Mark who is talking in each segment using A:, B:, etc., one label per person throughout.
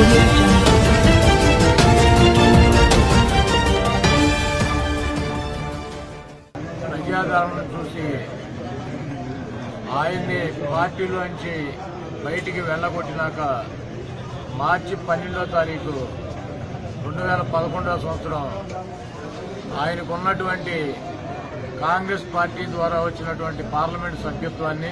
A: ప్రజాదరణ చూసి ఆయన్ని పార్టీలోంచి బయటికి వెళ్లగొట్టినాక మార్చి 12వ తారీఖు 2011వ సంవత్సరం ఆయనకున్నటువంటి కాంగ్రెస్ పార్టీ ద్వారా వచ్చినటువంటి పార్లమెంట్ సభ్యత్వాన్ని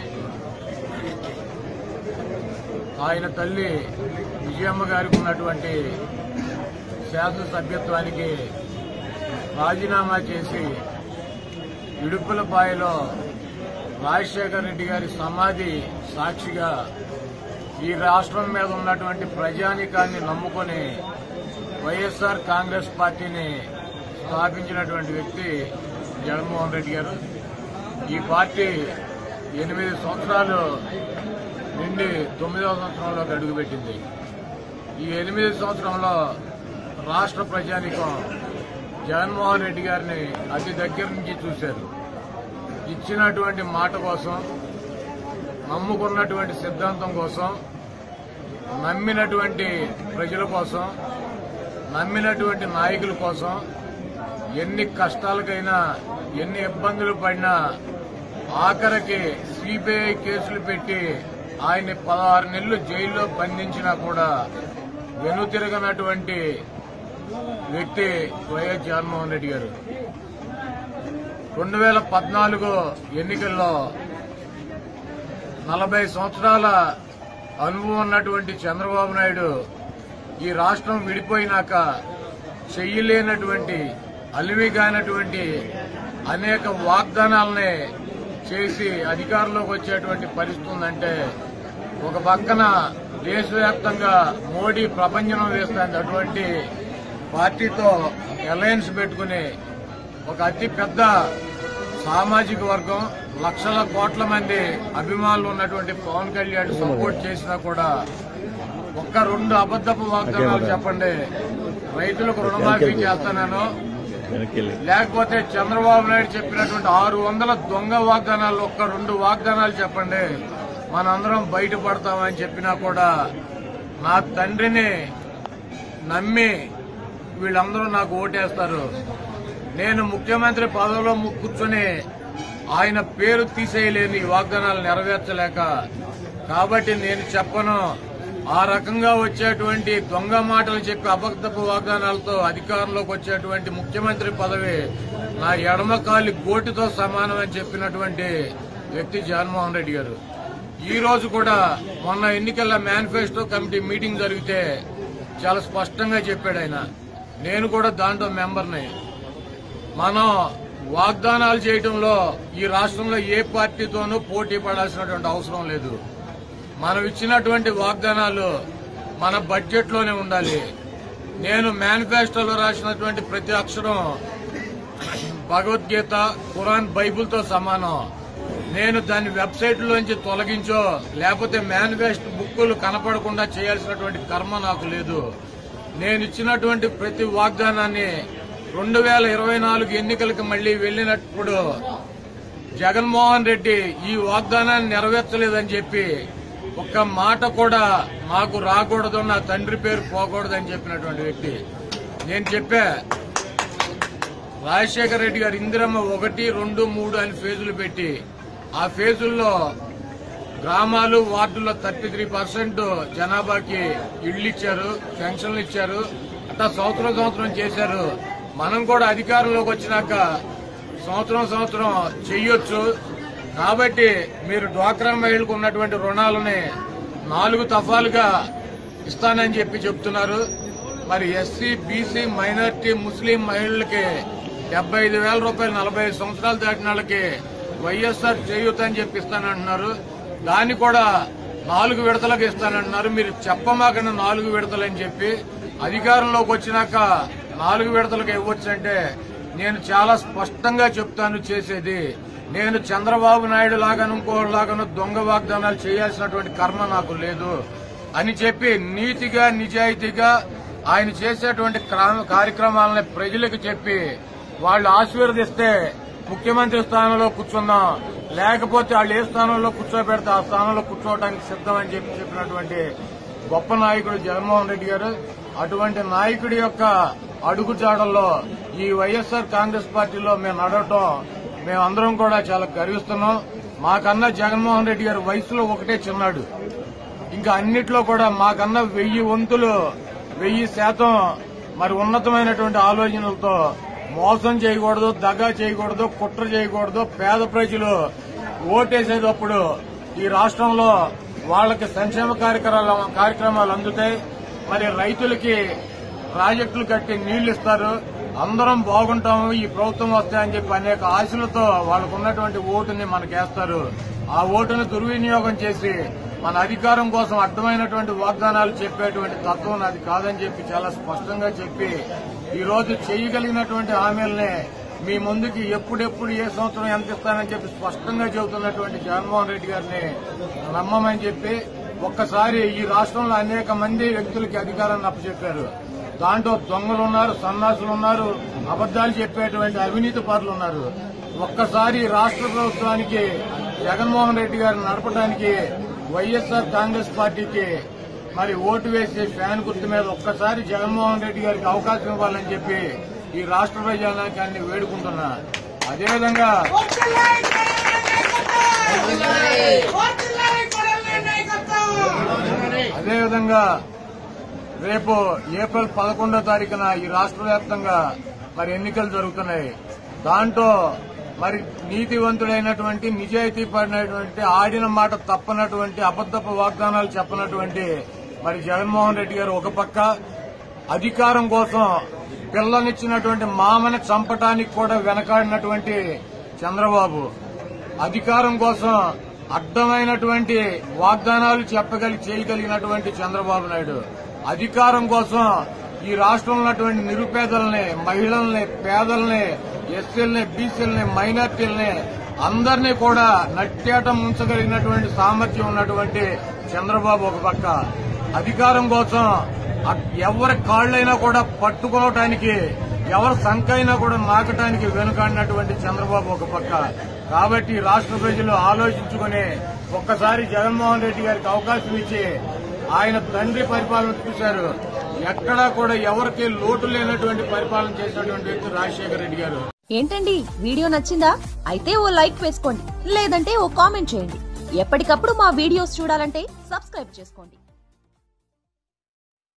A: ఆయన తల్లి విజయమ్మ గారికి ఉన్నటువంటి శాసనసభ్యత్వానికి రాజీనామా చేసి ఇడుపులపాయలో రాజశేఖర రెడ్డి గారి సమాధి సాక్షిగా ఈ రాష్ట్రం మీద ఉన్నటువంటి ప్రజానీకాన్ని నమ్ముకొని వైఎస్ఆర్ కాంగ్రెస్ పార్టీని స్థాపించినటువంటి వ్యక్తి జగన్మోహన్ రెడ్డి గారు. ఈ పార్టీ 8 సంవత్సరాలు నుండి 9వ సంవత్సరంలోకి అడుగుపెట్టింది. ఈ 8 సంవత్సరంలో రాష్ట్ర ప్రజానీకం జగన్మోహన్ రెడ్డి గారిని అతి దగ్గర నుంచి చూశారు. ఇచ్చినటువంటి మాట కోసం, నమ్ముకున్నటువంటి సిద్ధాంతం కోసం, నమ్మినటువంటి ప్రజల కోసం, నమ్మినటువంటి నాయకుల కోసం ఎన్ని కష్టాలకైనా, ఎన్ని ఇబ్బందులు పడినా ఆఖరికి సిబిఐ కేసులు పెట్టి ఆయన్ని 16 నెలలు జైల్లో బంధించినా కూడా వెనుతిరగనటువంటి వ్యక్తి వైఎస్ జగన్మోహన్ రెడ్డి గారు. 2014 ఎన్నికల్లో 40 సంవత్సరాల అనుభవం ఉన్నటువంటి చంద్రబాబు నాయుడు ఈ రాష్ట్రం విడిపోయినాక చెయ్యలేనటువంటి, అలివిగానటువంటి అనేక వాగ్దానాలనే చేసి అధికారంలోకి వచ్చేటువంటి పరిస్థితి ఉందంటే, ఒక పక్కన దేశవ్యాప్తంగా మోడీ ప్రపంచం వేస్తుంది, అటువంటి పార్టీతో అలయన్స్ పెట్టుకుని ఒక అతి పెద్ద సామాజిక వర్గం, లక్షల కోట్ల మంది అభిమానులు ఉన్నటువంటి పవన్ కళ్యాణ్ సపోర్ట్ చేసినా కూడా ఒక్క 2 అబద్దపు వాగ్దానాలు చెప్పండి. రైతులకు రుణమాఫీ చేస్తానో, లేకపోతే చంద్రబాబు నాయుడు చెప్పినటువంటి 600 దొంగ వాగ్దానాలు ఒక్క 2 వాగ్దానాలు చెప్పండి, మనందరం బయటపడతామని చెప్పినా కూడా నా తండ్రిని నమ్మి వీళ్ళందరూ నాకు ఓటేస్తారు. నేను ముఖ్యమంత్రి పదవిలో కూర్చొని ఆయన పేరు తీసేయలేని వాగ్దానాలు నెరవేర్చలేక, కాబట్టి నేను చెప్పను. ఆ రకంగా వచ్చేటువంటి దొంగ మాటలు చెప్పి అబద్ధపు వాగ్దానాలతో అధికారంలోకి వచ్చేటువంటి ముఖ్యమంత్రి పదవి నా ఎడమకాలి గోటితో సమానమని చెప్పినటువంటి వ్యక్తి జగన్మోహన్ రెడ్డి గారు. ఈ రోజు కూడా మొన్న ఎన్నికల మేనిఫెస్టో కమిటీ మీటింగ్ జరిగితే చాలా స్పష్టంగా చెప్పాడు ఆయన. నేను కూడా దాంట్లో మెంబర్ని. మనం వాగ్దానాలు చేయడంలో ఈ రాష్ట్రంలో ఏ పార్టీతోనూ పోటీ పడాల్సినటువంటి అవసరం లేదు. మనం ఇచ్చినటువంటి వాగ్దానాలు మన బడ్జెట్లోనే ఉండాలి. నేను మేనిఫెస్టోలో రాసినటువంటి ప్రతి అక్షరం భగవద్గీత, ఖురాన్, బైబిల్తో సమానం. నేను దాన్ని వెబ్సైట్లోంచి తొలగించో, లేకపోతే మేనిఫెస్టో బుక్కులు కనపడకుండా చేయాల్సినటువంటి కర్మ నాకు లేదు. నేను ఇచ్చినటువంటి ప్రతి వాగ్దానాన్ని 2024 ఎన్నికలకు మళ్లీ వెళ్లినప్పుడు జగన్మోహన్ రెడ్డి ఈ వాగ్దానాన్ని నెరవేర్చలేదని చెప్పి ఒక్క మాట కూడా నాకు రాకూడదు, నా తండ్రి పేరు పోకూడదని చెప్పినటువంటి వ్యక్తి. నేను చెప్పా, రాజశేఖర రెడ్డి గారు ఇందిరమ్మ 1, 2, 3 అని ఫేజులు పెట్టి ఆ ఫేజుల్లో గ్రామాలు, వార్డుల్లో 33% జనాభాకి ఇళ్లు ఇచ్చారు, పెన్షన్లు ఇచ్చారు. అట్లా సంవత్సరం చేశారు. మనం కూడా అధికారంలోకి వచ్చినాక సంవత్సరం చెయ్యొచ్చు. కాబట్టి మీరు డ్వాక్రా మహిళలకు ఉన్నటువంటి రుణాలని 4 దఫాలుగా ఇస్తానని చెప్తున్నారు. మరి ఎస్సీ, బీసీ, మైనార్టీ, ముస్లిం మహిళలకి 75,000 రూపాయలు 45 సంవత్సరాలు దాటిన వాళ్ళకి వైఎస్ఆర్ చేయూత అని చెప్పిస్తానంటున్నారు. దాన్ని కూడా 4 విడతలకు ఇస్తానంటున్నారు. మీరు చెప్పమాకన్నా 4 విడతలని చెప్పి అధికారంలోకి వచ్చినాక 4 విడతలకు ఇవ్వచ్చంటే నేను చాలా స్పష్టంగా చెప్తాను చేసేది. నేను చంద్రబాబు నాయుడు లాగాను ఇంకోలాగాను దొంగ వాగ్దానాలు చేయాల్సినటువంటి కర్మ నాకు లేదు అని చెప్పి నీతిగా, నిజాయితీగా ఆయన చేసేటువంటి కార్యక్రమాలని ప్రజలకు చెప్పి వాళ్ళు ఆశీర్వదిస్తే ముఖ్యమంత్రి స్థానంలో కూర్చుందాం, లేకపోతే వాళ్ళు ఏ స్థానంలో కూర్చోబెడితే ఆ స్థానంలో కూర్చోవడానికి సిద్ధమని చెప్పినటువంటి గొప్ప నాయకుడు జగన్మోహన్ రెడ్డి గారు. అటువంటి నాయకుడి యొక్క అడుగుజాడల్లో ఈ వైఎస్ఆర్ కాంగ్రెస్ పార్టీలో మేము నడవటం మేమందరం కూడా చాలా గర్విస్తున్నాం. మాకన్నా జగన్మోహన్ రెడ్డి గారు వయసులో ఒకటే చిన్నాడు. ఇంకా అన్నిట్లో కూడా మాకన్నా 1000 వంతులు 1000% మరి ఉన్నతమైనటువంటి ఆలోచనలతో మోసం చేయకూడదు, దగా చేయకూడదు, కుట్ర చేయకూడదు. పేద ప్రజలు ఓటేసేటప్పుడు ఈ రాష్ట్రంలో వాళ్ళకి సంక్షేమ కార్యక్రమాలు అందుతాయి. మరి రైతులకి ప్రాజెక్టులు కట్టి నీళ్లు ఇస్తారు. అందరం బాగుంటాము ఈ ప్రభుత్వం వస్తాయని చెప్పి అనేక ఆశలతో వాళ్ళకు ఉన్నటువంటి ఓటుని మనకేస్తారు. ఆ ఓటును దుర్వినియోగం చేసి మన అధికారం కోసం అడ్డమైనటువంటి వాగ్దానాలు చెప్పేటువంటి తత్వం అది కాదని చెప్పి చాలా స్పష్టంగా చెప్పి ఈ రోజు చేయగలిగినటువంటి హామీలనే మీ ముందుకి ఎప్పుడెప్పుడు ఏ సంవత్సరం ఎంత ఇస్తానని చెప్పి స్పష్టంగా చెబుతున్నటువంటి జగన్మోహన్ రెడ్డి గారిని నమ్మమని చెప్పి ఒక్కసారి ఈ రాష్ట్రంలో అనేక మంది వ్యక్తులకి అధికారాన్ని అప్పచెప్పారు. దాంట్లో దొంగలు ఉన్నారు, సన్నాసులు ఉన్నారు, అబద్దాలు చెప్పేటువంటి అవినీతి పరులు ఉన్నారు. ఒక్కసారి రాష్ట్ర ప్రభుత్వానికి జగన్మోహన్ రెడ్డి గారిని నడపడానికి వైఎస్ఆర్ కాంగ్రెస్ పార్టీకి మరి ఓటు వేసి ఫ్యాన్ గుర్తు మీద ఒక్కసారి జగన్మోహన్ రెడ్డి గారికి అవకాశం ఇవ్వాలని చెప్పి ఈ రాష్ట్ర ప్రజానాయకాన్ని వేడుకుంటున్నా. అదేవిధంగా రేపు ఏప్రిల్ 11వ తారీఖున ఈ రాష్ట్ర వ్యాప్తంగా మరి ఎన్నికలు జరుగుతున్నాయి. దాంట్లో మరి నీతివంతుడైనటువంటి, నిజాయితీ పడినటువంటి, ఆడిన మాట తప్పనటువంటి, అబద్దపు వాగ్దానాలు చెప్పనటువంటి మరి జగన్మోహన్ రెడ్డి గారు ఒక పక్క, అధికారం కోసం పిల్లనిచ్చినటువంటి మామని చంపటానికి కూడా వెనకాడినటువంటి చంద్రబాబు, అధికారం కోసం అడ్డమైనటువంటి వాగ్దానాలు చేయగలిగినటువంటి చంద్రబాబు నాయుడు, అధికారం కోసం ఈ రాష్ట్రంలో ఉన్నటువంటి నిరుపేదల్ని, మహిళల్ని, పేదల్ని, ఎస్సీలని, బీసీలని, మైనార్టీలని అందరినీ కూడా నట్టేట ముంచగలిగినటువంటి సామర్థ్యం ఉన్నటువంటి చంద్రబాబు ఒక పక్క, అధికారం కోసం ఎవరి కాళ్లైనా కూడా పట్టుకోవటానికి, ఎవరి సంఖైనా కూడా నాకటానికి వెనుకాడినటువంటి చంద్రబాబు ఒక పక్క. కాబట్టి రాష్ట్ర ప్రజలు ఆలోచించుకుని ఒక్కసారి జగన్మోహన్ రెడ్డి గారికి అవకాశం ఇచ్చి ఆయన తండ్రి పరిపాలన చూశారు. ఎక్కడా కూడా ఎవరికి లోటు లేనటువంటి పరిపాలన చేసినటువంటి వ్యక్తి రాజశేఖర రెడ్డి గారు.
B: ఏంటండి, వీడియో నచ్చిందా? అయితే ఓ లైక్ వేసుకోండి, లేదంటే ఓ కామెంట్ చేయండి. ఎప్పటికప్పుడు మా వీడియోస్ చూడాలంటే సబ్స్క్రైబ్ చేసుకోండి.